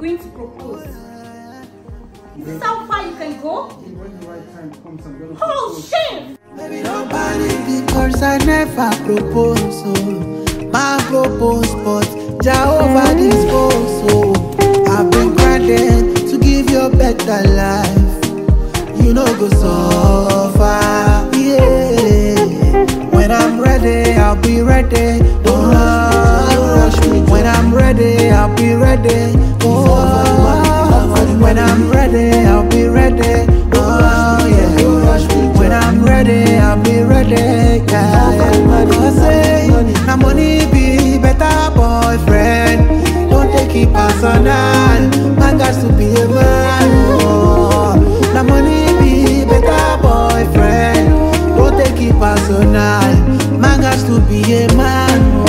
going to propose. Is this how far you can go? When the right time comes, I'm gonna Oh, shit! Baby, don't panic because I never propose. So my propose, but Jehovah dispose. So I've been grinding to give you a better life. You know go suffer, yeah. When I'm ready, I'll be ready. Don't rush me. When I'm ready, I'll be ready. When I'm ready, I'll be ready. Oh yeah. When I'm ready, I'll be ready. I say, now money be better boyfriend. Don't take it personal. Man got to be a man. Oh. Now money be better boyfriend. Don't take it personal. Man got to be a man.